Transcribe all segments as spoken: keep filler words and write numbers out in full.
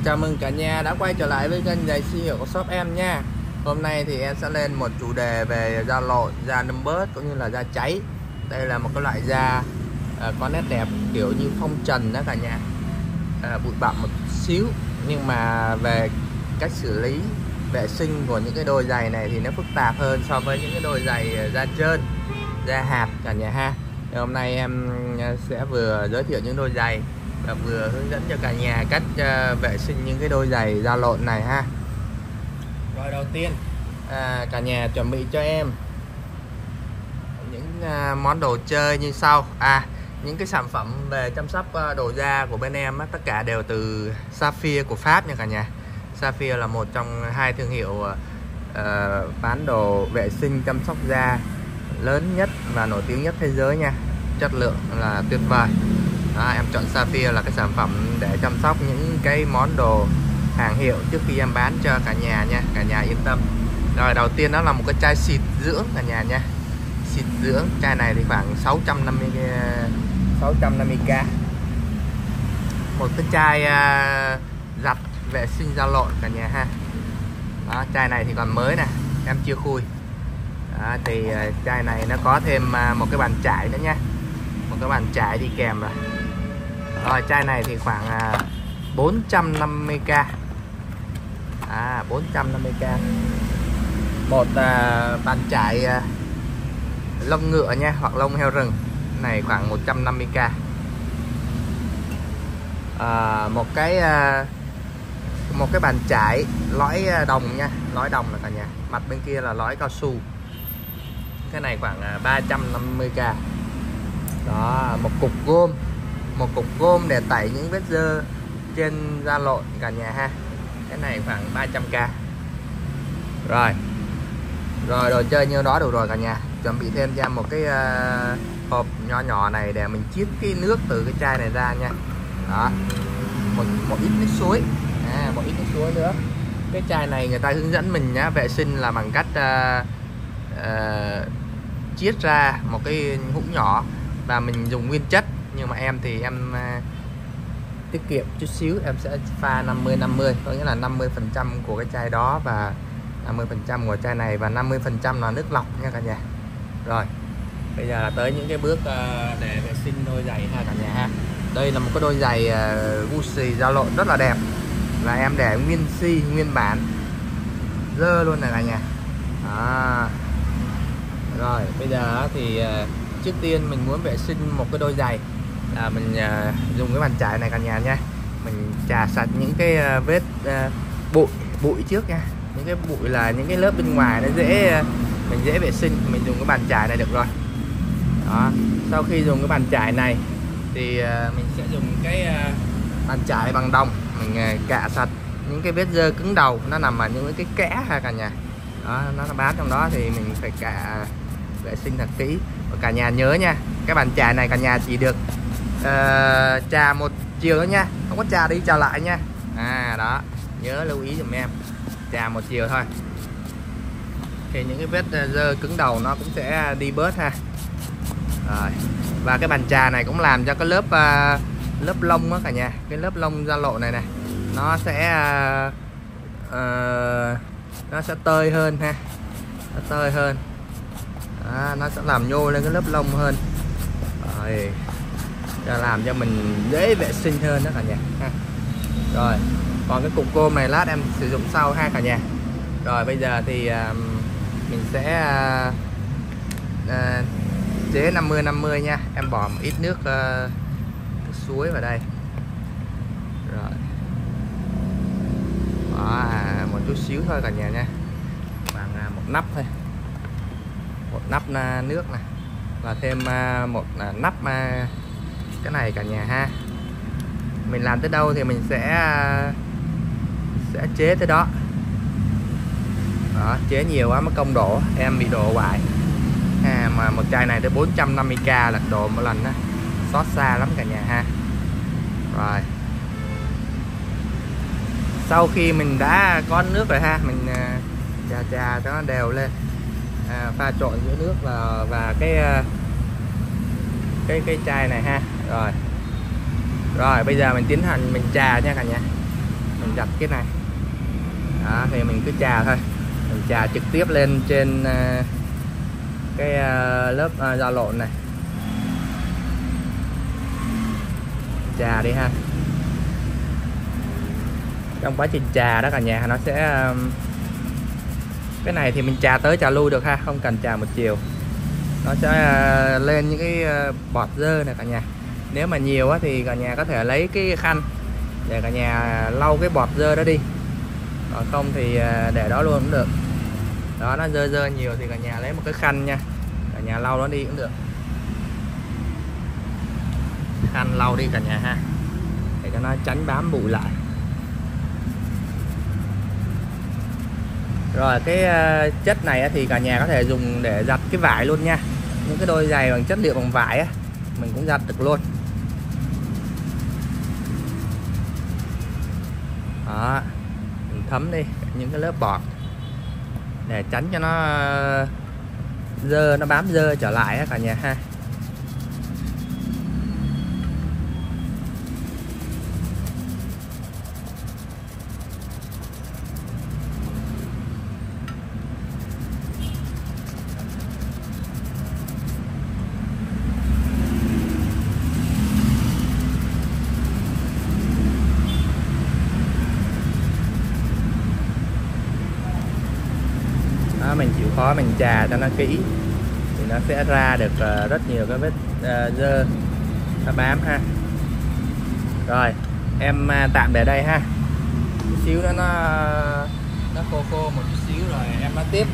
Chào mừng cả nhà đã quay trở lại với kênh giày siêu hiệu của shop em nha. Hôm nay thì em sẽ lên một chủ đề về da lộn, da nấm bớt cũng như là da cháy. Đây là một cái loại da à, có nét đẹp kiểu như phong trần đó cả nhà, à, bụi bặm một xíu, nhưng mà về cách xử lý vệ sinh của những cái đôi giày này thì nó phức tạp hơn so với những cái đôi giày da trơn, da hạt cả nhà ha. Thì hôm nay em sẽ vừa giới thiệu những đôi giày và vừa hướng dẫn cho cả nhà cách uh, vệ sinh những cái đôi giày da lộn này ha. Rồi đầu tiên à, cả nhà chuẩn bị cho em những uh, món đồ chơi như sau. À, những cái sản phẩm về chăm sóc uh, đồ da của bên em á, tất cả đều từ Saphir của Pháp nha cả nhà. Saphir là một trong hai thương hiệu uh, bán đồ vệ sinh chăm sóc da lớn nhất và nổi tiếng nhất thế giới nha. Chất lượng là tuyệt vời. Đó, em chọn Saphir là cái sản phẩm để chăm sóc những cái món đồ hàng hiệu trước khi em bán cho cả nhà nha, cả nhà yên tâm. Rồi đầu tiên đó là một cái chai xịt dưỡng cả nhà nha. Xịt dưỡng, chai này thì khoảng sáu trăm năm mươi k. Một cái chai uh, giặt vệ sinh da lộn cả nhà ha. Đó, chai này thì còn mới nè, em chưa khui. Đó, thì uh, chai này nó có thêm uh, một cái bàn chải nữa nha, một cái bàn chải đi kèm rồi. Rồi chai này thì khoảng uh, bốn trăm năm mươi k. À, bốn trăm năm mươi k. Một uh, bàn chải uh, lông ngựa nha, hoặc lông heo rừng này khoảng một trăm năm mươi k. À, một cái uh, một cái bàn chải lõi đồng nha, lõi đồng là cả nhà. Mặt bên kia là lõi cao su. Cái này khoảng uh, ba trăm năm mươi k. Đó, một cục gôm, một cục gôm để tẩy những vết dơ trên da lộn cả nhà ha. Cái này khoảng ba trăm k. Rồi rồi đồ chơi như đó đủ rồi cả nhà. Chuẩn bị thêm cho em một cái uh, hộp nhỏ nhỏ này để mình chiết cái nước từ cái chai này ra nha. Đó, một, một ít nước suối, à, một ít nước suối nữa. Cái chai này người ta hướng dẫn mình nhá, vệ sinh là bằng cách uh, uh, chiết ra một cái hũ nhỏ và mình dùng nguyên chất. Nhưng mà em thì em uh, tiết kiệm chút xíu, em sẽ pha năm mươi năm mươi, có nghĩa là năm mươi phần trăm của cái chai đó và năm mươi phần trăm của chai này, và năm mươi phần trăm là nước lọc nha cả nhà. Rồi bây giờ là tới những cái bước uh, để vệ sinh đôi giày ha cả nhà ha. Đây là một cái đôi giày uh, Gucci da lộn rất là đẹp, và em để nguyên si nguyên bản dơ luôn này cả nhà. Đó. Rồi bây giờ thì uh, trước tiên mình muốn vệ sinh một cái đôi giày là mình uh, dùng cái bàn chải này cả nhà nha. Mình chà sạch những cái uh, vết uh, bụi bụi trước nha. Những cái bụi là những cái lớp bên ngoài nó dễ uh, mình dễ vệ sinh, mình dùng cái bàn chải này được rồi. Đó. Sau khi dùng cái bàn chải này thì uh, mình sẽ dùng cái uh, bàn chải bằng đồng, mình uh, cạ sạch những cái vết dơ cứng đầu nó nằm ở những cái kẽ ha cả nhà. Đó, nó bám trong đó thì mình phải cạ vệ sinh thật kỹ. Và cả nhà nhớ nha, cái bàn chải này cả nhà chỉ được uh, chà một chiều thôi nha, không có chà đi chà lại nha. À đó, nhớ lưu ý dùm em, chà một chiều thôi thì những cái vết dơ cứng đầu nó cũng sẽ đi bớt ha. Rồi, và cái bàn chà này cũng làm cho cái lớp uh, lớp lông á cả nhà, cái lớp lông da lộn này này nó sẽ uh, uh, nó sẽ tơi hơn ha, nó tơi hơn. Đó, nó sẽ làm nhô lên cái lớp lông hơn, rồi cho làm cho mình dễ vệ sinh hơn đó cả nhà ha. Rồi còn cái cục gôm này lát em sử dụng sau ha cả nhà. Rồi bây giờ thì uh, mình sẽ uh, uh, chế năm mươi năm mươi nha. Em bỏ một ít nước, uh, nước suối vào đây. Rồi đó, một chút xíu thôi cả nhà nha, bằng uh, một nắp thôi, một nắp uh, nước này, và thêm uh, một uh, nắp uh, cái này cả nhà ha. Mình làm tới đâu thì mình sẽ uh, sẽ chế tới đó. Đó, chế nhiều quá mất công đổ, em bị đổ hoài. À, mà một chai này tới bốn trăm năm mươi k là đổ một lần đó, xót xa lắm cả nhà ha. Rồi sau khi mình đã có nước rồi ha, mình uh, chà chà cho nó đều lên, à, pha trộn giữa nước và và cái uh, cái cái chai này ha. Rồi rồi bây giờ mình tiến hành mình chà nha cả nhà. mình giặt cái này đó, thì mình cứ chà thôi, mình chà trực tiếp lên trên uh, cái uh, lớp uh, da lộn này, chà đi ha. Trong quá trình chà đó cả nhà nó sẽ uh, cái này thì mình chà tới chà lui được ha, không cần chà một chiều, nó sẽ uh, lên những cái uh, bọt dơ này cả nhà. Nếu mà nhiều á, thì cả nhà có thể lấy cái khăn để cả nhà lau cái bọt dơ đó đi, còn không thì uh, để đó luôn cũng được. Đó, nó dơ dơ nhiều thì cả nhà lấy một cái khăn nha, cả nhà lau nó đi cũng được, khăn lau đi cả nhà ha, để cho nó tránh bám bụi lại. Rồi cái uh, chất này thì cả nhà có thể dùng để giặt cái vải luôn nha. Những cái đôi giày bằng chất liệu bằng vải á, mình cũng giặt được luôn. Đó, mình thấm đi những cái lớp bọt để tránh cho nó dơ, nó bám dơ trở lại á cả nhà ha. Đó, mình chịu khó mình chà cho nó kỹ thì nó sẽ ra được uh, rất nhiều cái vết uh, dơ nó bám ha. Rồi em uh, tạm để đây ha, chút xíu nữa nó nó khô khô một chút xíu rồi em nói tiếp.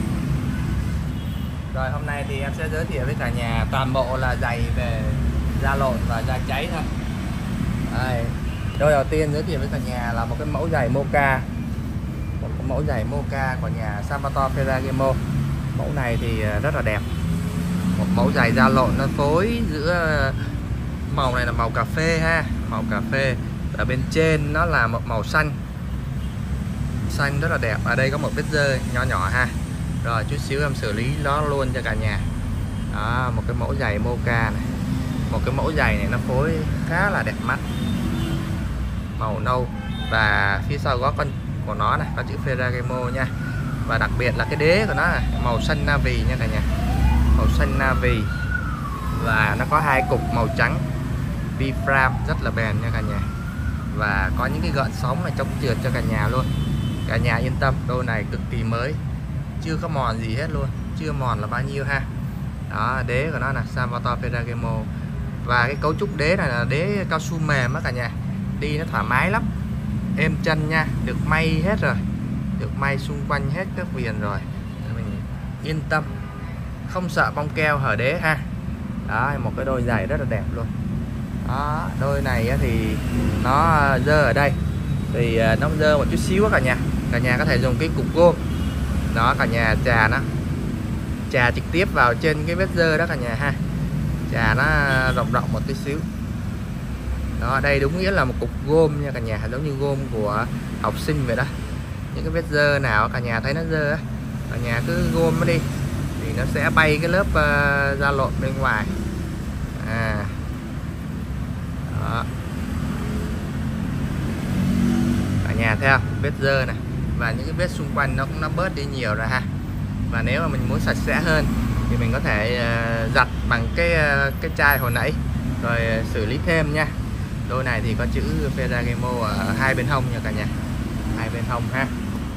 Rồi hôm nay thì em sẽ giới thiệu với cả nhà toàn bộ là giày về da lộn và da cháy thôi. Đây, đôi đầu tiên giới thiệu với cả nhà là một cái mẫu giày Mocha, một cái mẫu giày Mocha của nhà Salvatore Ferragamo. Mẫu này thì rất là đẹp, một mẫu giày da lộn nó phối giữa màu này là màu cà phê ha, màu cà phê, ở bên trên nó là một màu xanh, xanh rất là đẹp. Ở đây có một vết dơ nhỏ nhỏ ha. Rồi chút xíu em xử lý nó luôn cho cả nhà. Đó, một cái mẫu giày Mocha này, một cái mẫu giày này nó phối khá là đẹp mắt, màu nâu, và phía sau gót con của nó này có chữ Ferragamo nha. Và đặc biệt là cái đế của nó này, màu xanh navy nha cả nhà, màu xanh navy, và nó có hai cục màu trắng V-frame rất là bền nha cả nhà, và có những cái gợn sóng này chống trượt cho cả nhà luôn. Cả nhà yên tâm, đôi này cực kỳ mới, chưa có mòn gì hết luôn, chưa mòn là bao nhiêu ha. Đó, đế của nó là Salvatore Ferragamo, và cái cấu trúc đế này là đế cao su mềm á cả nhà, đi nó thoải mái lắm, êm chân nha, được may hết rồi, được may xung quanh hết các viền rồi, mình yên tâm, không sợ bong keo hở đế ha. Đó, một cái đôi giày rất là đẹp luôn. Đó, đôi này thì nó dơ ở đây thì nó dơ một chút xíu cả nhà, cả nhà có thể dùng cái cục gôm đó, cả nhà chà nó chà trực tiếp vào trên cái vết dơ đó cả nhà ha, chà nó rộng rộng một tí xíu. Đó, đây đúng nghĩa là một cục gôm nha cả nhà, giống như gôm của học sinh vậy đó. Những cái vết dơ nào cả nhà thấy nó dơ á, cả nhà cứ gôm nó đi thì nó sẽ bay cái lớp uh, da lộn bên ngoài. À, đó, cả nhà thấy không, vết dơ này và những cái vết xung quanh nó cũng nó bớt đi nhiều rồi ha. Và nếu mà mình muốn sạch sẽ hơn thì mình có thể uh, giặt bằng cái uh, cái chai hồi nãy rồi uh, xử lý thêm nha. Đôi này thì có chữ Ferragamo ở hai bên hông nha cả nhà, hai bên hông ha.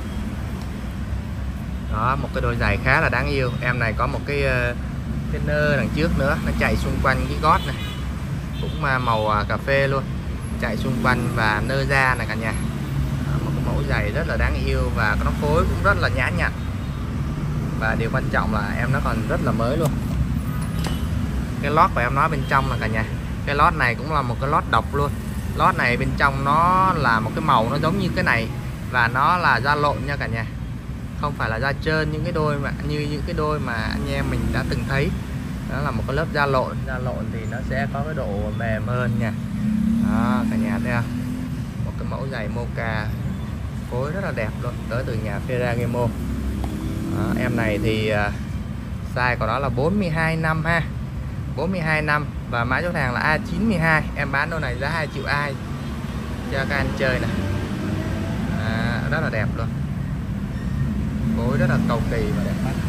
Đó, một cái đôi giày khá là đáng yêu. Em này có một cái uh, cái nơ đằng trước nữa, nó chạy xung quanh cái gót này, cũng uh, màu uh, cà phê luôn, chạy xung quanh và nơ da này cả nhà. Đó, một cái mẫu giày rất là đáng yêu và nó phối cũng rất là nhã nhặn, và điều quan trọng là em nó còn rất là mới luôn. Cái lót của em nói bên trong là cả nhà, cái lót này cũng là một cái lót độc luôn. Lót này bên trong nó là một cái màu nó giống như cái này, và nó là da lộn nha cả nhà, không phải là da trơn những cái đôi mà như những cái đôi mà anh em mình đã từng thấy. Đó là một cái lớp da lộn, da lộn thì nó sẽ có cái độ mềm hơn nha. Đó, cả nhà thấy không, một cái mẫu giày Mocha phối rất là đẹp luôn, tới từ nhà Ferragamo. Đó, em này thì uh, size của nó là bốn mươi hai năm ha, bốn mươi hai năm, và mã chốt hàng là A chín hai. Em bán đôi này giá hai triệu ai cho các anh chơi này. rất là đẹp luôn, phối rất là cầu kỳ và đẹp mắt.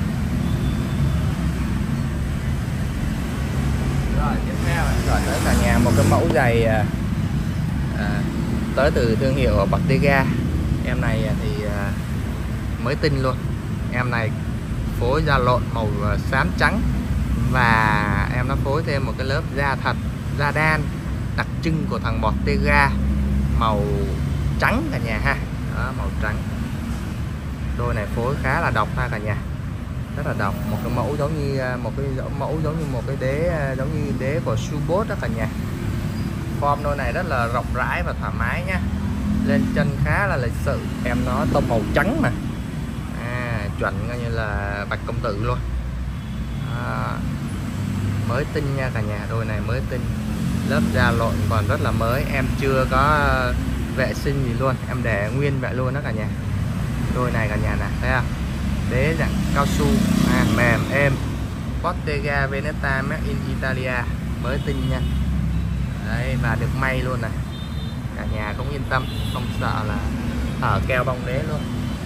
Rồi tiếp theo gọi tới cả nhà một cái mẫu giày à, à, tới từ thương hiệu Bottega. Em này thì à, mới tinh luôn. Em này phối da lộn màu xám trắng và em nó phối thêm một cái lớp da thật, da đan đặc trưng của thằng Bottega màu trắng cả nhà ha. Đó, màu trắng. Đôi này phối khá là độc ha cả nhà, rất là độc. Một cái mẫu giống như một cái mẫu giống như một cái đế giống như đế của Subot đó cả nhà. Form đôi này rất là rộng rãi và thoải mái nhá. Lên chân khá là lịch sự. Em nó tông màu trắng mà, à, chuẩn coi như là bạch công tử luôn. À, mới tinh nha cả nhà, đôi này mới tinh, lớp da lộn còn rất là mới, em chưa có vệ sinh gì luôn, em để nguyên vậy luôn đó cả nhà. Đôi này cả nhà nè, thấy không? Đế dạng cao su, à, mềm êm, Bottega Veneta made in Italia, mới tinh nha. Đấy, và được may luôn này, cả nhà cũng yên tâm, không sợ là hở keo bong đế luôn.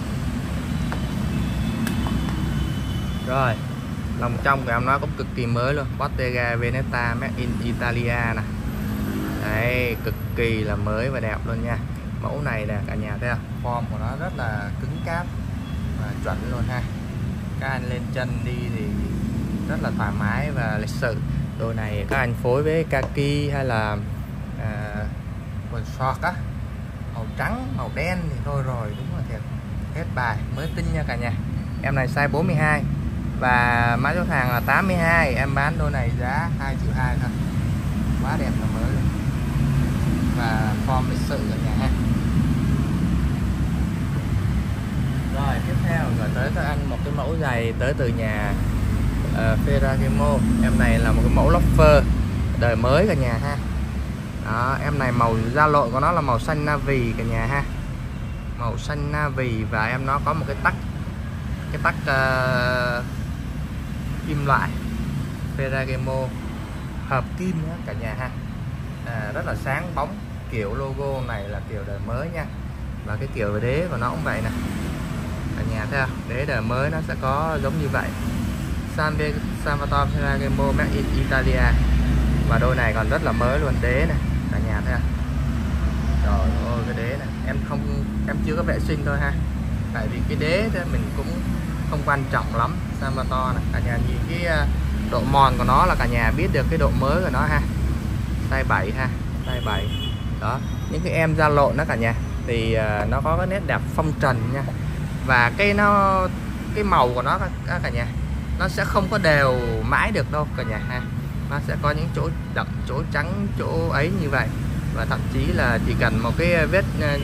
Rồi, lòng trong của em nó cũng cực kỳ mới luôn, Bottega Veneta made in Italia nè. Đấy, cực kỳ là mới và đẹp luôn nha. Mẫu này nè cả nhà thấy không? Form của nó rất là cứng cáp và chuẩn luôn ha. Các anh lên chân đi thì rất là thoải mái và lịch sự. Đôi này các anh phối với kaki hay là à, quần short á, màu trắng, màu đen thì thôi rồi, đúng là thiệt hết bài, mới tinh nha cả nhà. Em này size bốn mươi hai và mã số hàng là tám mươi hai. Em bán đôi này giá hai triệu hai thôi, quá đẹp và mới luôn, và form lịch sự cả nhà ha. Rồi tiếp theo rồi tới các anh một cái mẫu giày tới từ nhà uh, Ferragamo. Em này là một cái mẫu loafer đời mới cả nhà ha. Đó, em này màu da lộn của nó là màu xanh navy cả nhà ha, màu xanh navy, và em nó có một cái tắc cái tắc uh, kim loại Ferragamo hợp kim nữa cả nhà ha. À, rất là sáng bóng. Kiểu logo này là kiểu đời mới nha, và cái kiểu đế của nó cũng vậy nè cả nhà thấy không? Đế đời mới nó sẽ có giống như vậy, Salvatore Ferragamo made in Italia, và đôi này còn rất là mới luôn. Đế này cả nhà thấy không? Trời ơi, cái đế này em không em chưa có vệ sinh thôi ha, tại vì cái đế đó mình cũng không quan trọng lắm. Salvatore này cả nhà, nhìn cái độ mòn của nó là cả nhà biết được cái độ mới của nó ha. Size bảy ha, size bảy. Đó, những cái em da lộn đó cả nhà thì uh, nó có cái nét đẹp phong trần nha, và cái nó cái màu của nó cả, cả nhà nó sẽ không có đều mãi được đâu cả nhà ha. Nó sẽ có những chỗ đậm, chỗ trắng, chỗ ấy như vậy, và thậm chí là chỉ cần một cái vết uh,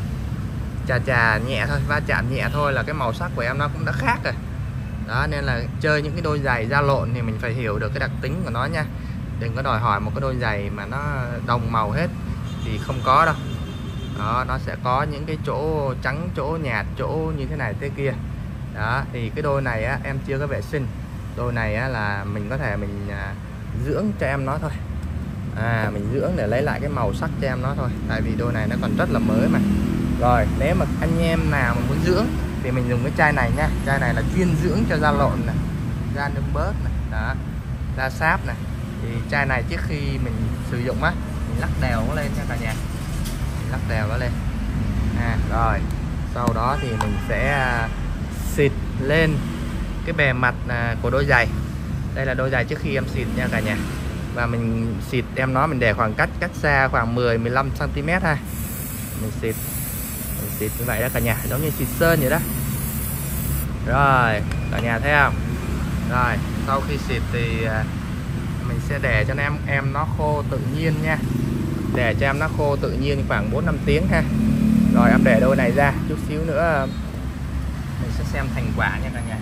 chà chà nhẹ thôi, va chạm nhẹ thôi là cái màu sắc của em nó cũng đã khác rồi. Đó, nên là chơi những cái đôi giày da lộn thì mình phải hiểu được cái đặc tính của nó nha. Đừng có đòi hỏi một cái đôi giày mà nó đồng màu hết thì không có đâu. Đó, nó sẽ có những cái chỗ trắng, chỗ nhạt, chỗ như thế này thế kia. Đó, thì cái đôi này á, em chưa có vệ sinh. Đôi này á, là mình có thể mình à, dưỡng cho em nó thôi. À, mình dưỡng để lấy lại cái màu sắc cho em nó thôi. Tại vì đôi này nó còn rất là mới mà. Rồi, nếu mà anh em nào mà muốn dưỡng thì mình dùng cái chai này nha. Chai này là chuyên dưỡng cho da lộn này, da nâng bớt này, đó, da sáp này. Thì chai này trước khi mình sử dụng á, mình lắc đều nó lên nha cả nhà, mình lắc đều nó lên. À, rồi sau đó thì mình sẽ xịt lên cái bề mặt của đôi giày. Đây là đôi giày trước khi em xịt nha cả nhà, và mình xịt em nó mình để khoảng cách cách xa khoảng mười mười lăm xăng ti mét ha. Mình xịt mình xịt như vậy đó cả nhà, giống như xịt sơn vậy đó. Rồi cả nhà thấy không? Rồi sau khi xịt thì mình sẽ để cho em em nó khô tự nhiên nha, để cho em nó khô tự nhiên khoảng bốn năm tiếng ha. Rồi em để đôi này ra chút xíu nữa mình sẽ xem thành quả nha cả nhà.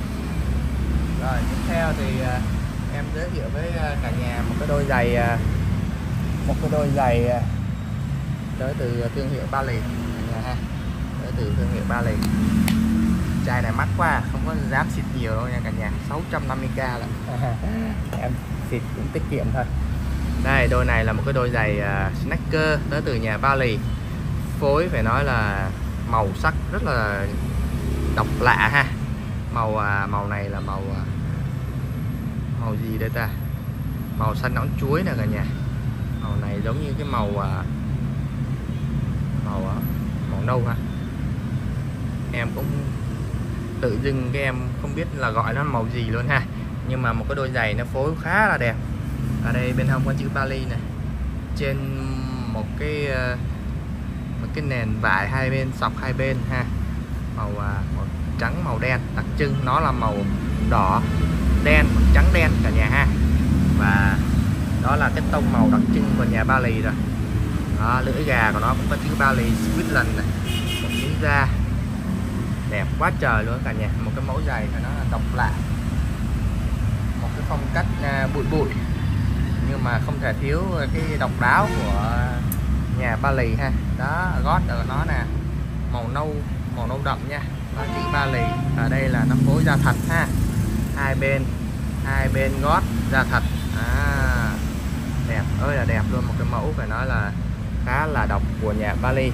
Rồi tiếp theo thì em giới thiệu với cả nhà một cái đôi giày một cái đôi giày tới từ thương hiệu Ba Lì cả nhà ha, tới từ thương hiệu Ba Lì. Chai này mắc quá, không có dám xịt nhiều đâu nha cả nhà, sáu trăm năm mươi k là em xịt cũng tiết kiệm thôi. Đây, đôi này là một cái đôi giày uh, Sneaker tới từ nhà Ba Lì, phối phải nói là màu sắc rất là độc lạ ha. Màu à, màu này là màu à, màu gì đây ta, màu xanh nõn chuối nè cả nhà. Màu này giống như cái màu à, màu à, màu nâu ha. Em cũng tự dưng cái em không biết là gọi nó màu gì luôn ha. Nhưng mà một cái đôi giày nó phối khá là đẹp. Ở đây bên hông có chữ Bali này, trên một cái một cái nền vải hai bên, sọc hai bên ha. Màu, màu trắng màu đen, đặc trưng nó là màu đỏ đen trắng đen cả nhà ha. Và đó là cái tông màu đặc trưng của nhà Bali rồi. Đó, lưỡi gà của nó cũng có chữ Bali Switzerland này, một miếng da đẹp quá trời luôn cả nhà. Một cái mẫu giày của nó là độc lạ, một cái phong cách uh, bụi bụi nhưng mà không thể thiếu cái độc đáo của nhà Bali ha. Đó, gót của nó nè, màu nâu màu nâu đậm nha, đó chữ Bali. Ở đây là nó phối da thật ha, hai bên hai bên gót da thật. À, đẹp ơi là đẹp luôn, một cái mẫu phải nói là khá là độc của nhà Bali.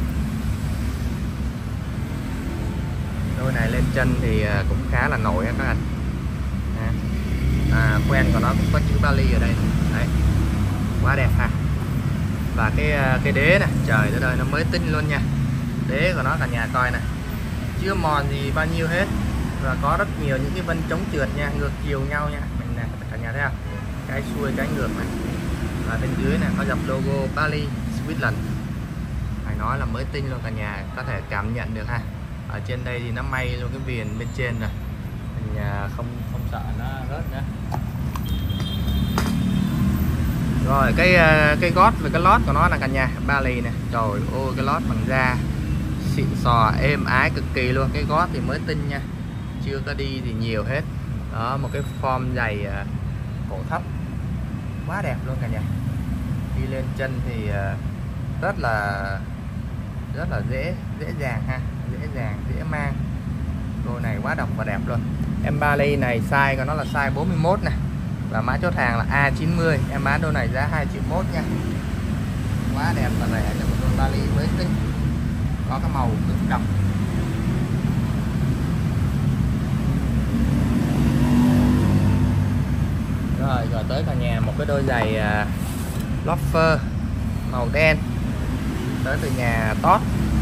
Đôi này lên chân thì cũng khá là nổi các anh. À, quen của nó cũng có chữ Bali ở đây đấy, quá đẹp ha. Và cái cái đế này, trời đất ơi, nó mới tinh luôn nha. Đế của nó cả nhà coi này, chưa mòn gì bao nhiêu hết, và có rất nhiều những cái vân chống trượt nha, ngược chiều nhau nha mình nè cả nhà thấy không, cái xuôi cái ngược này. Và bên dưới này có dòng logo Bali Switzerland, phải nói là mới tinh luôn cả nhà, có thể cảm nhận được ha. Ở trên đây thì nó may luôn cái viền bên trên rồi, mình không không sợ nó rớt nữa. Rồi cái cái gót và cái lót của nó là cả nhà Bali này, trời ơi cái lót bằng da xịn sò êm ái cực kỳ luôn. Cái gót thì mới tinh nha, chưa có đi thì nhiều hết. Đó, một cái form giày cổ thấp quá đẹp luôn cả nhà. Đi lên chân thì rất là rất là dễ dễ dàng ha, dễ dàng dễ mang. Đôi này quá độc và đẹp luôn. Em Bali này size của nó là size bốn mươi mốt này, và mã chốt hàng là A chín mươi. Em bán đôi này giá hai triệu mốt nha. Quá đẹp và rẻ cho một đôi Bali mới tinh, có cái màu cực độc. Rồi rồi tới cả nhà một cái đôi giày uh, loafer màu đen, tới từ nhà Tốt.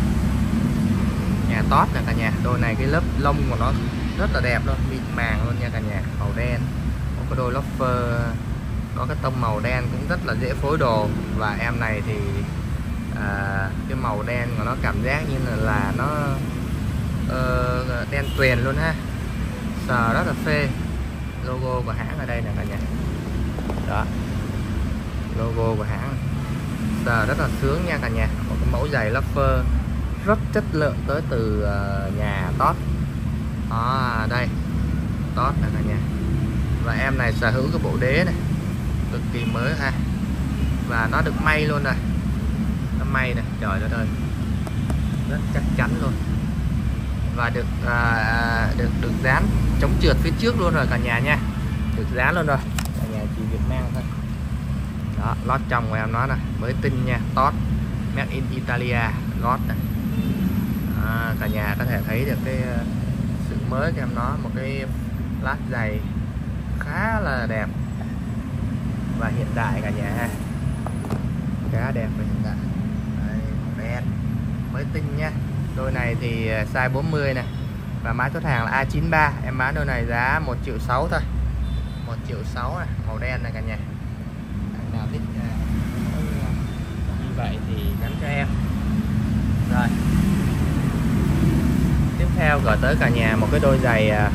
Nhà Tốt nè cả nhà. Đôi này cái lớp lông của nó rất là đẹp luôn, mịn màng luôn nha cả nhà, màu đen. Một cái đôi loafer có cái tông màu đen cũng rất là dễ phối đồ. Và em này thì à, cái màu đen của nó cảm giác như là, là nó uh, đen tuyền luôn ha, sờ rất là phê. Logo của hãng ở đây nè cả nhà, đó logo của hãng, sờ rất là sướng nha cả nhà. Một cái mẫu giày loafer rất chất lượng tới từ uh, nhà Tốt. Đó, đây Tốt nè cả nhà. Và em này sở hữu cái bộ đế này cực kỳ mới ha, và nó được may luôn rồi, nó may này, trời đất ơi, rất chắc chắn luôn. Và được à, được được dán chống trượt phía trước luôn rồi cả nhà nha, được dán luôn rồi cả nhà, chỉ việc mang thôi. Đó, lót trong của em nó này mới tinh nha, Tốt made in Italia, gót này. À, cả nhà có thể thấy được cái sự mới của em nó, một cái lát giày khá là đẹp và hiện đại cả nhà ha, khá đẹp và hiện đại. Đây, đen mới tinh nha. Đôi này thì size bốn mươi này, và mã chốt hàng là A chín ba. Em bán đôi này giá một triệu sáu thôi, một triệu sáu này, màu đen này cả nhà. Anh nào thích như vậy thì nhắn cho em. Rồi tiếp theo gửi tới cả nhà một cái đôi giày uh,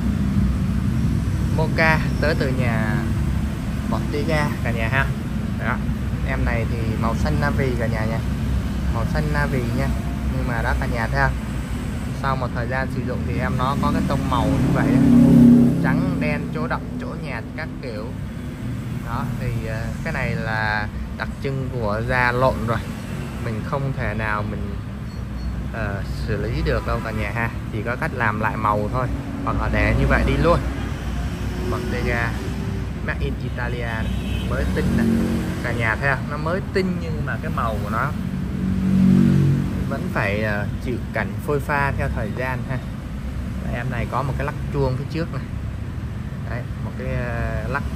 Mocha tới từ nhà Bottega cả nhà ha. Đó, em này thì màu xanh navy cả nhà nha, màu xanh navy nha. Nhưng mà đó cả nhà thấy không, sau một thời gian sử dụng thì em nó có cái tông màu như vậy, trắng đen, chỗ đậm chỗ nhạt các kiểu. Đó thì uh, cái này là đặc trưng của da lộn rồi, mình không thể nào mình uh, xử lý được đâu cả nhà ha, chỉ có cách làm lại màu thôi, hoặc là để như vậy đi luôn. Bottega made in Italia này, mới tinh này cả nhà thấy không, nó mới tinh nhưng mà cái màu của nó v vẫn phải uh, chịu cảnh phôi pha theo thời gian ha. Em này có một cái lắc chuông phía trước này. Đấy, một cái uh, lắc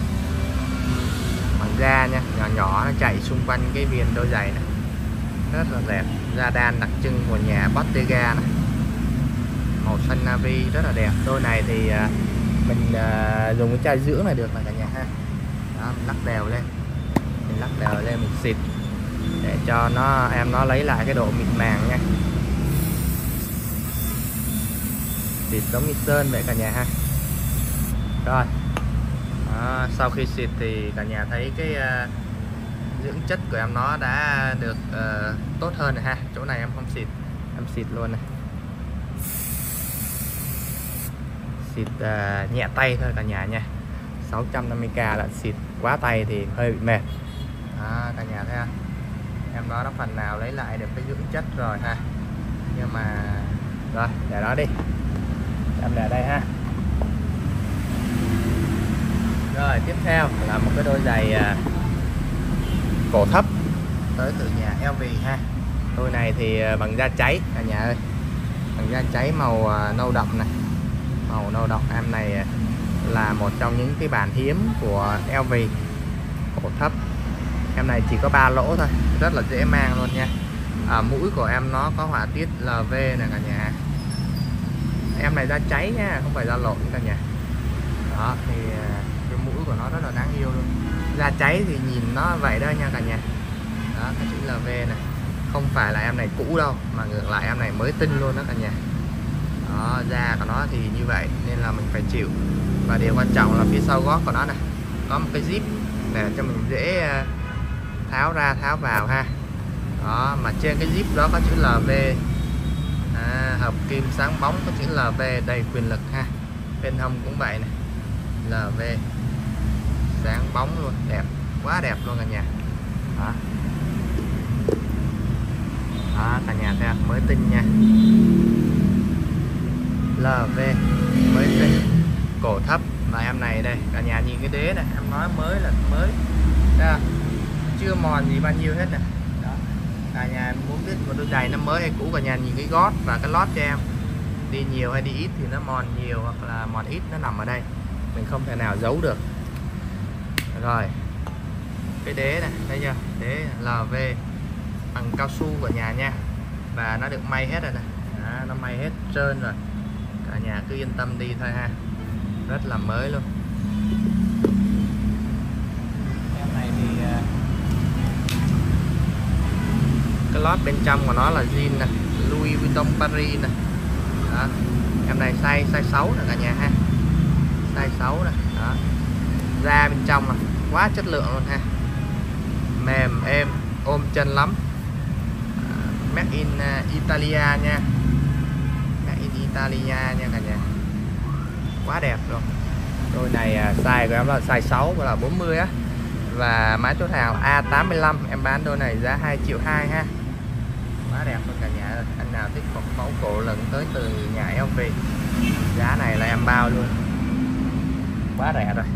bằng da nha, nhỏ nhỏ nó chạy xung quanh cái viền đôi giày này, rất là đẹp. Da đan đặc trưng của nhà Bottega này, màu xanh navy rất là đẹp. Đôi này thì uh, mình uh, dùng cái chai dưỡng này được mà cả nhà ha. Đó, mình lắc đều lên, mình lắc đều lên, mình xịt để cho nó em nó lấy lại cái độ mịn màng nha. Xịt giống như sơn vậy cả nhà ha. Rồi đó, sau khi xịt thì cả nhà thấy cái uh, dưỡng chất của em nó đã được uh, tốt hơn rồi ha. Chỗ này em không xịt, em xịt luôn này, xịt uh, nhẹ tay thôi cả nhà nha. Sáu trăm năm mươi k là xịt quá tay thì hơi bị mệt đó, cả nhà thấy không? Em nó nó phần nào lấy lại được cái dưỡng chất rồi ha. Nhưng mà rồi để đó đi, em để đây ha. Rồi tiếp theo là một cái đôi giày uh, cổ thấp tới từ nhà lờ vê ha. Đôi này thì uh, bằng da cháy cả nhà ơi, bằng da cháy màu uh, nâu đậm này, màu nâu đậm. Em này uh, là một trong những cái bản hiếm của lờ vê cổ thấp. Em này chỉ có ba lỗ thôi, rất là dễ mang luôn nha. À, mũi của em nó có họa tiết lờ vê này cả nhà. Em này da cháy nha, không phải da lộn cả nhà. Đó thì cái mũi của nó rất là đáng yêu luôn. Da cháy thì nhìn nó vậy đó nha cả nhà. Đó, cái chữ lờ vê này, không phải là em này cũ đâu, mà ngược lại em này mới tinh luôn đó cả nhà. Đó, da của nó thì như vậy nên là mình phải chịu. Và điều quan trọng là phía sau gót của nó này có một cái zip để cho mình dễ tháo ra tháo vào ha. Đó, mà trên cái zip đó có chữ lờ vê, à, hợp kim sáng bóng có chữ lờ vê đầy quyền lực ha. Bên hông cũng vậy này, lờ vê sáng bóng luôn, đẹp, quá đẹp luôn cả nhà. Đó, đó cả nhà thấy không? Mới tinh nha, lờ vê mới tinh, cổ thấp. Và em này đây cả nhà nhìn cái đế này, em nói mới là mới đó, chưa mòn gì bao nhiêu hết nè. Đó, cả nhà muốn biết một đôi giày nó mới hay cũ, cả nhà nhìn cái gót và cái lót cho em. Đi nhiều hay đi ít thì nó mòn nhiều hoặc là mòn ít, nó nằm ở đây, mình không thể nào giấu được. Rồi cái đế này, thấy chưa, đế lờ vê bằng cao su của nhà nha, và nó được may hết rồi nè. Đó, nó may hết trơn rồi, cả nhà cứ yên tâm đi thôi ha, rất là mới luôn. Em này thì cái lót bên trong của nó là jean nè, Louis Vuitton Paris nè. Đó, em này size size sáu nè cả nhà ha, size sáu nè. Đó, da bên trong là quá chất lượng luôn ha, mềm êm, ôm chân lắm. Made in Italia nha, Made in Italia nha cả nhà, quá đẹp luôn. Đôi này size của em là size sáu, là bốn mươi á, và mã chốt hàng A tám mươi lăm. Em bán đôi này giá hai triệu hai ha, quá đẹp luôn cả nhà ơi. Anh nào thích một mẫu cổ lận tới từ nhà lờ vê, giá này là em bao luôn, quá rẻ rồi.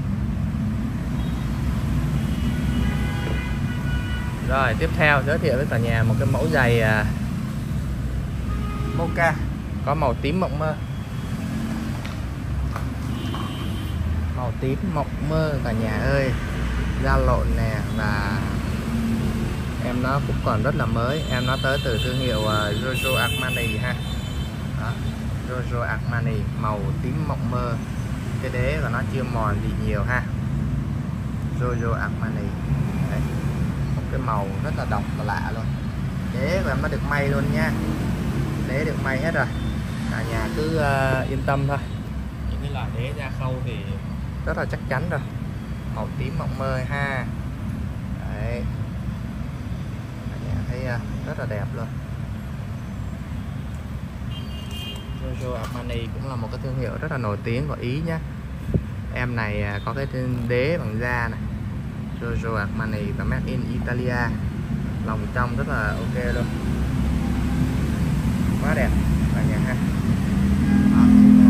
Rồi tiếp theo giới thiệu với cả nhà một cái mẫu giày uh, Mocha có màu tím mộng mơ, màu tím mộng mơ cả nhà ơi, da lộn nè, và em nó cũng còn rất là mới. Em nó tới từ thương hiệu uh, Giorgio Armani ha. Đó, Giorgio Armani, màu tím mộng mơ, cái đế và nó chưa mòn gì nhiều ha. Giorgio Armani. Đấy, một cái màu rất là độc và lạ luôn. Đế của em nó được may luôn nha, đế được may hết rồi, cả nhà cứ uh, yên tâm thôi. Những cái loại đế da khâu thì rất là chắc chắn rồi. Màu tím mộng mơ ha. Đấy, cả nhà thấy uh, rất là đẹp luôn. Giorgio Armani cũng là một cái thương hiệu rất là nổi tiếng của Ý nhé. Em này uh, có cái đế bằng da này, Giorgio Armani và Made in Italia, lòng trong rất là ok luôn, quá đẹp cả nhà ha. Đó,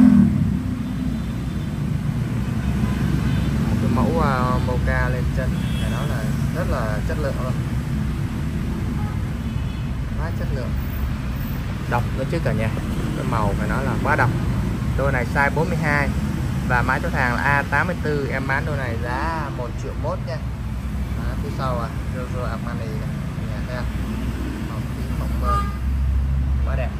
một cái mẫu uh, Mocha lên chân này, nó là rất là chất lượng luôn, quá chất lượng. độc nữa chứ cả nhà. Cái màu phải nói là quá độc. Đôi này size bốn mươi hai và mã chốt hàng là A tám mươi tư. Em bán đôi này giá một triệu mốt nha. Đó, phía sau à Giorgio Armani này nhà thấy không? Màu tím mộng mơ quá đẹp.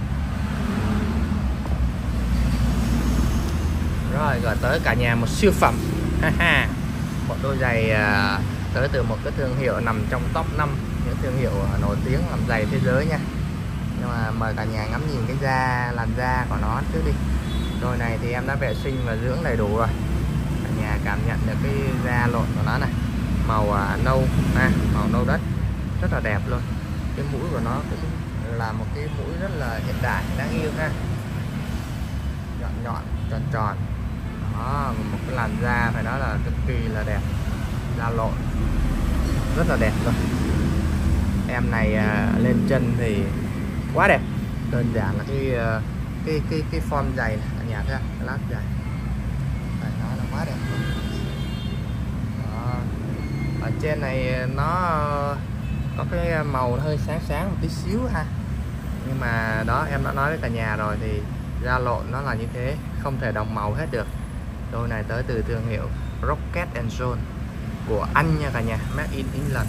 Rồi gọi tới cả nhà một siêu phẩm ha ha. Một đôi giày à, tới từ một cái thương hiệu nằm trong top năm những thương hiệu nổi tiếng làm giày thế giới nha. Nhưng mà mời cả nhà ngắm nhìn cái da, làn da của nó trước đi. Đôi này thì em đã vệ sinh và dưỡng đầy đủ rồi. Cả nhà cảm nhận được cái da lộn của nó này. Màu à, nâu à, màu nâu đất rất là đẹp luôn. Cái mũi của nó cũng là một cái mũi rất là hiện đại, đáng yêu ha. Nhọn nhọn, tròn tròn. Đó, một cái làn da phải nói là cực kỳ là đẹp. Da lộn rất là đẹp luôn. Em này à, lên chân thì quá đẹp. Đơn giản là cái cái cái cái form giày này, cả nhà thấy không? Cái lát giày phải nói là quá đẹp luôn. Đó. Ở trên này nó có cái màu nó hơi sáng sáng một tí xíu ha, nhưng mà đó em đã nói với cả nhà rồi thì da lộn nó là như thế, không thể đồng màu hết được. Đôi này tới từ thương hiệu Rocket and Zone của Anh nha cả nhà, made in England.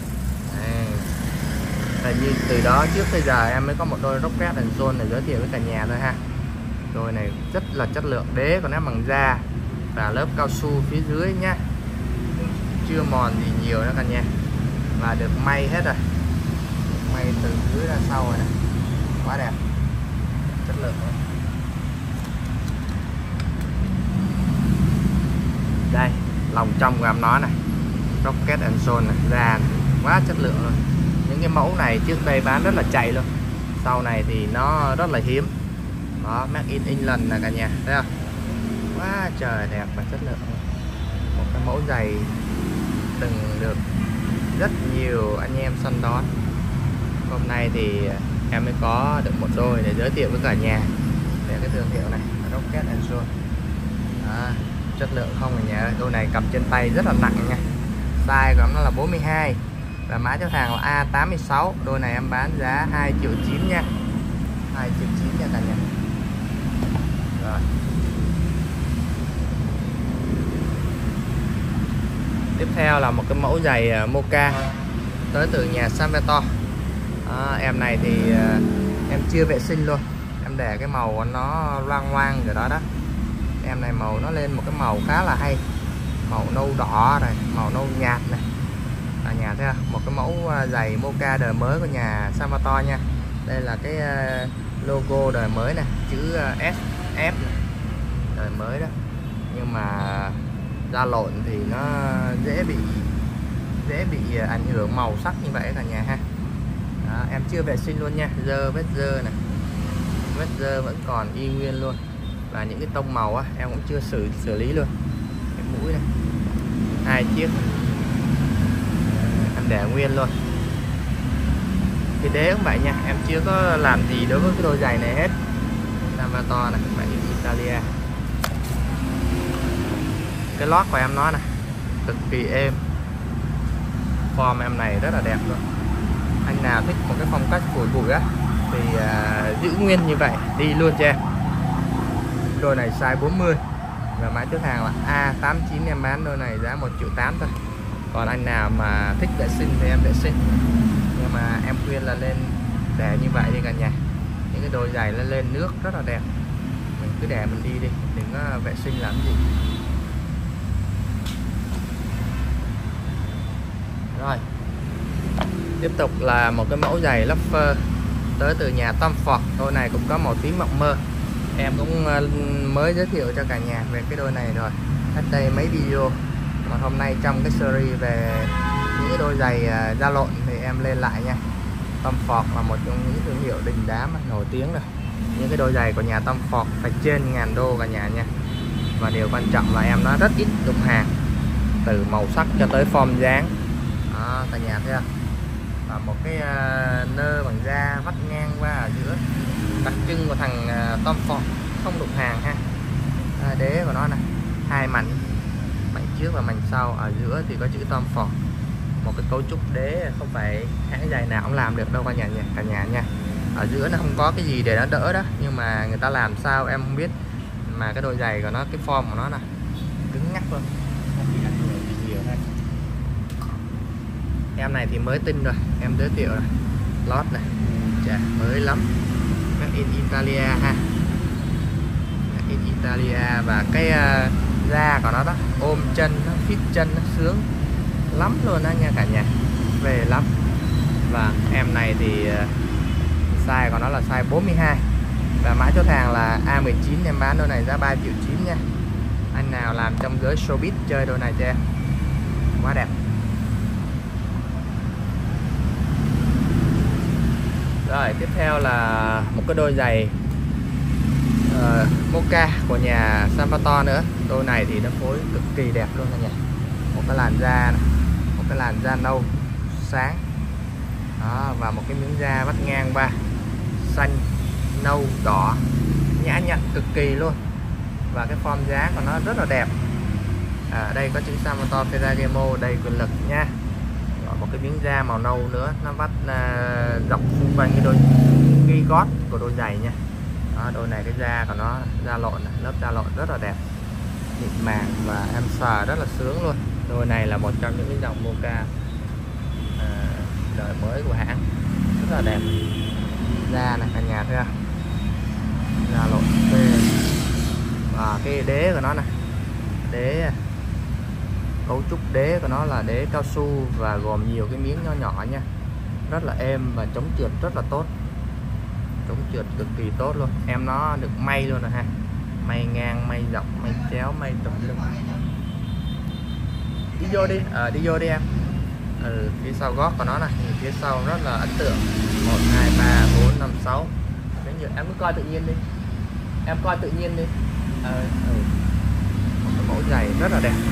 Đây như từ đó trước tới giờ em mới có một đôi Rocket and Zone để giới thiệu với cả nhà thôi ha. Đôi này rất là chất lượng, đế của nó bằng da và lớp cao su phía dưới nhá, chưa mòn gì nhiều nữa cả nhà, và được may hết rồi, may từ dưới ra sau rồi này, quá đẹp, chất lượng rồi. Đây lòng trong của em nó này, Rocket and Zone này, da này, quá chất lượng luôn. Những cái mẫu này trước đây bán rất là chạy luôn, sau này thì nó rất là hiếm. Đó, made in England là cả nhà thấy không, quá trời đẹp và chất lượng. Một cái mẫu giày từng được rất nhiều anh em săn đón. Hôm nay thì em mới có được một đôi để giới thiệu với cả nhà về cái thương hiệu này, Rocket and Zone. Đó, chất lượng không cả nhà ơi. Đôi này cầm trên tay rất là nặng nha. Size của nó là bốn mươi hai và mã chốt hàng là A tám mươi sáu. Đôi này em bán giá hai triệu chín nha, hai triệu chín nha cả nhà. Rồi. Tiếp theo là một cái mẫu giày Mocha tới từ nhà Salvatore. À, em này thì em chưa vệ sinh luôn, em để cái màu nó loang loang rồi đó đó. Em này màu nó lên một cái màu khá là hay, màu nâu đỏ này, màu nâu nhạt này. Cả nhà thấy không? Một cái mẫu giày Mocha đời mới của nhà Salvatore nha. Đây là cái logo đời mới này, chữ ét ép này, đời mới đó. Nhưng mà da lộn thì nó dễ bị dễ bị ảnh hưởng màu sắc như vậy cả nhà ha. Đó, em chưa vệ sinh luôn nha, dơ vết dơ này, vết dơ vẫn còn y nguyên luôn, và những cái tông màu á em cũng chưa xử xử lý luôn. Cái mũi này hai chiếc em để nguyên luôn. Cái đế cũng vậy nha, em chưa có làm gì đối với cái đôi giày này hết. Salvatore này, made in Italia. Cái lót của em nó này cực kỳ êm, form em này rất là đẹp luôn. Anh nào thích một cái phong cách bụi bụi á thì uh, giữ nguyên như vậy đi luôn cho em. Đôi này size bốn mươi và mã chốt hàng là A tám chín, em bán đôi này giá một triệu tám thôi. Còn anh nào mà thích vệ sinh thì em vệ sinh, nhưng mà em khuyên là lên để như vậy đi cả nhà. Những cái đôi giày lên lên nước rất là đẹp, mình cứ để mình đi đi, đừng có vệ sinh làm gì. Rồi, tiếp tục là một cái mẫu giày loafer tới từ nhà Tom Ford. Đôi này cũng có màu tím mộng mơ. Em cũng mới giới thiệu cho cả nhà về cái đôi này rồi, cách đây mấy video. Còn hôm nay trong cái series về những cái đôi giày da lộn thì em lên lại nha. Tom Ford là một trong những thương hiệu đình đám nổi tiếng rồi. Những cái đôi giày của nhà Tom Ford phải trên ngàn đô cả nhà nha. Và điều quan trọng là em nó rất ít đụng hàng, từ màu sắc cho tới form dáng. Đó, cả nhà thấy không? Và một cái uh, nơ bằng da vắt ngang qua ở giữa, đặc trưng của thằng uh, Tom Ford, không đụng hàng ha. À, đế của nó này hai mảnh, mảnh trước và mảnh sau, ở giữa thì có chữ Tom Ford. Một cái cấu trúc đế không phải hãng giày nào cũng làm được đâu cả nhà nha, cả nhà nha. ở giữa nó không có cái gì để nó đỡ đó, nhưng mà người ta làm sao em không biết, mà cái đôi giày của nó, cái form của nó nè cứng ngắc luôn. Em này thì mới tinh rồi, em giới thiệu rồi, lót này chà, mới lắm, made in Italia ha, made in Italia. Và cái uh, da của nó đó, ôm chân nó fit chân nó sướng lắm luôn đó nha cả nhà, về lắm. Và em này thì uh, size của nó là size bốn mươi hai và mã chốt hàng là A mười chín. Em bán đôi này giá ba triệu chín nha. Anh nào làm trong giới showbiz chơi đôi này cho em, quá đẹp. Rồi tiếp theo là một cái đôi giày uh, Mocha của nhà Salvatore nữa. Đôi này thì nó phối cực kỳ đẹp luôn cả nhà. Một cái làn da này, một cái làn da nâu sáng đó, và một cái miếng da vắt ngang qua xanh nâu đỏ nhã nhặn cực kỳ luôn. Và cái form giá của nó rất là đẹp. Ở à, đây có chữ Salvatore Ferragamo đầy quyền lực nha. Rồi một cái miếng da màu nâu nữa, nó vắt uh, dọc xung quanh cái đôi cái gót của đôi giày nha. Đó, đôi này cái da của nó da lộn này, lớp da lộn rất là đẹp, mịn màng và em sờ rất là sướng luôn. Đôi này là một trong những cái dòng Mocha à, đời mới của hãng, rất là đẹp. Da này cả nhà thấy không, da lộn phê. Và cái đế của nó này, đế cấu trúc đế của nó là đế cao su và gồm nhiều cái miếng nhỏ nhỏ nha, rất là êm và chống trượt rất là tốt, chống trượt cực kỳ tốt luôn. Em nó được may luôn rồi ha, may ngang, may dọc, may chéo, may tùm lum. Đi vô đi, à, đi vô đi em. Ừ, phía sau gót của nó này, phía sau rất là ấn tượng. Một, hai, ba, bốn, năm, sáu. Nếu như em cứ coi tự nhiên đi, em coi tự nhiên đi. À, ừ. Một cái mẫu giày rất là đẹp.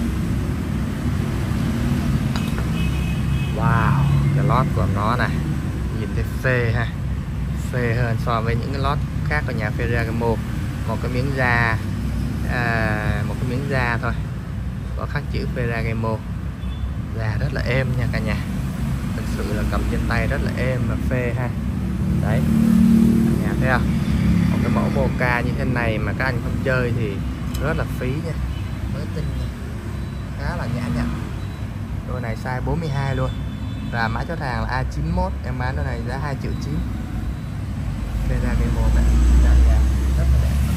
Wow, cái lót của nó này nhìn thấy phê ha, phê hơn so với những cái lót khác của nhà Ferragamo. Một cái miếng da à, một cái miếng da thôi, có khắc chữ Ferragamo, da rất là êm nha cả nhà, thực sự là cầm trên tay rất là êm và phê ha. Đấy cả nhà thấy không, một cái mẫu Mocha như thế này mà các anh không chơi thì rất là phí nha, mới tinh nha, khá là nhã nhặn. Đôi này size bốn mươi hai luôn và mã chốt hàng là A chín mốt. Em bán đôi này giá hai triệu chín. Ferragamo này rất là đẹp.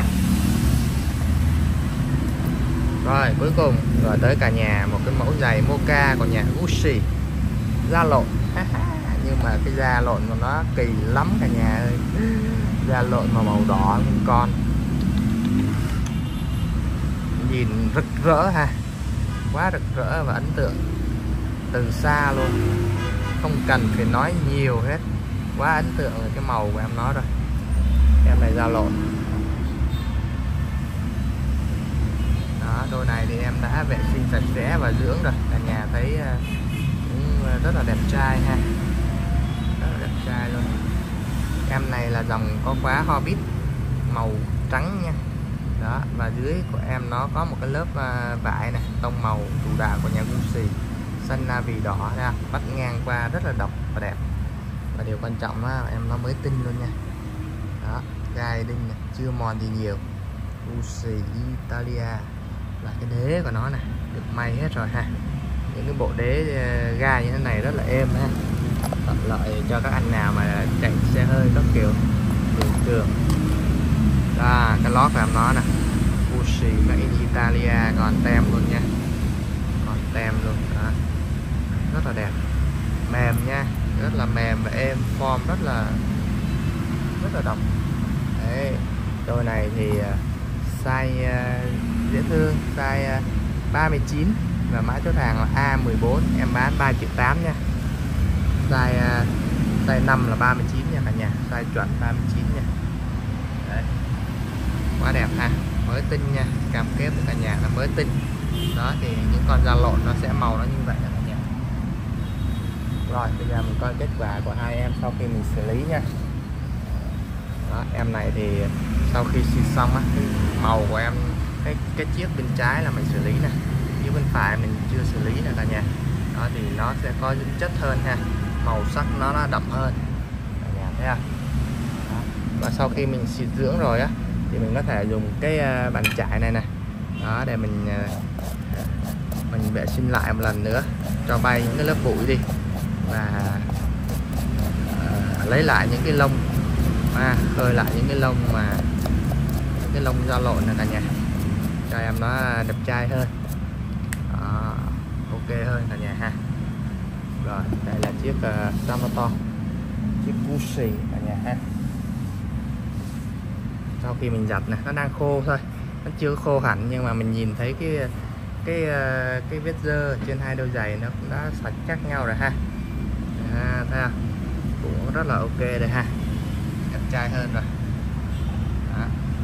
Rồi cuối cùng rồi tới cả nhà một cái mẫu giày Mocha của nhà Gucci, da lộn nhưng mà cái da lộn của nó kỳ lắm cả nhà ơi, da lộn mà màu đỏ như con, nhìn rực rỡ ha, quá rực rỡ và ấn tượng từ xa luôn, không cần phải nói nhiều hết, quá ấn tượng với cái màu của em nó rồi. Em này da lộn đó, đôi này thì em đã vệ sinh sạch sẽ và dưỡng rồi, cả nhà thấy cũng rất là đẹp trai ha, rất là đẹp trai luôn. Em này là dòng có khóa Hobbit màu trắng nha đó, và dưới của em nó có một cái lớp vải này tông màu chủ đạo của nhà Gucci, xanh navy đỏ ra, bắt ngang qua rất là độc và đẹp. Và điều quan trọng là em nó mới tinh luôn nha đó, gai đinh này, chưa mòn gì nhiều. Gucci Italia là cái đế của nó này được may hết rồi ha, những cái bộ đế gai như thế này rất là êm ha, thuận lợi cho các anh nào mà chạy xe hơi các kiểu đường trường. Đó, cái lót của em nó nè, Gucci made in Italia, còn tem luôn nha, còn tem luôn đó, rất là đẹp, mềm nha, rất là mềm và êm, form rất là rất là độc. Đấy, đôi này thì size uh, dễ thương, size uh, ba mươi chín và mã chốt hàng là A mười bốn. Em bán ba triệu tám nha. Size uh, size năm là ba mươi chín nha cả nhà, size chuẩn ba mươi chín nha. Đấy, quá đẹp ha, mới tinh nha, cam kết với cả nhà là mới tinh. Đó thì những con da lộn nó sẽ màu nó như vậy cả nhà. Rồi bây giờ mình coi kết quả của hai em sau khi mình xử lý nha. Đó, em này thì sau khi xịt xong á, cái màu của em, cái cái chiếc bên trái là mình xử lý nè, chiếc bên phải mình chưa xử lý nè cả nhà. Đó thì nó sẽ có dính chất hơn ha, màu sắc nó, nó đậm hơn cả nhà thấy không? Và sau khi mình xịt dưỡng rồi á thì mình có thể dùng cái bàn chải này nè đó để mình mình vệ sinh lại một lần nữa cho bay những cái lớp bụi đi, và uh, lấy lại những cái lông, à, khơi lại những cái lông mà những cái lông do lộn này cả nhà, cho em nó đẹp trai hơn đó, ok hơn cả nhà ha. Rồi đây là chiếc uh, Yamato, chiếc Gucci cả nhà ha. Sau khi mình giặt nè, nó đang khô thôi, nó chưa khô hẳn, nhưng mà mình nhìn thấy cái cái cái vết dơ trên hai đôi giày nó cũng đã sạch khác nhau rồi ha. À, thấy không? Cũng rất là ok đây ha, đẹp trai hơn rồi đó.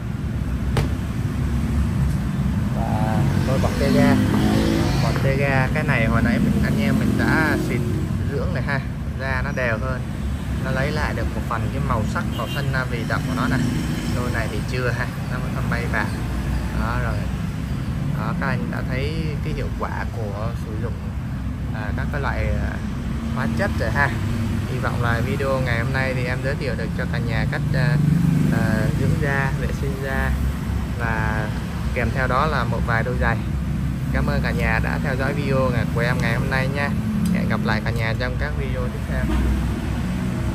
Và tôi bật tay ga, bật tay ga cái này hồi nãy mình anh em mình đã xịt dưỡng này ha, da nó đều hơn, nó lấy lại được một phần cái màu sắc màu xanh navy đậm của nó này. Đôi này thì chưa ha, nó vẫn còn bay bạc đó. Rồi đó, các anh đã thấy cái hiệu quả của sử dụng à, các cái loại à, hóa chất rồi ha. Hy vọng là video ngày hôm nay thì em giới thiệu được cho cả nhà cách à, à, dưỡng da, vệ sinh da, và kèm theo đó là một vài đôi giày. Cảm ơn cả nhà đã theo dõi video của em ngày hôm nay nha. Hẹn gặp lại cả nhà trong các video tiếp theo.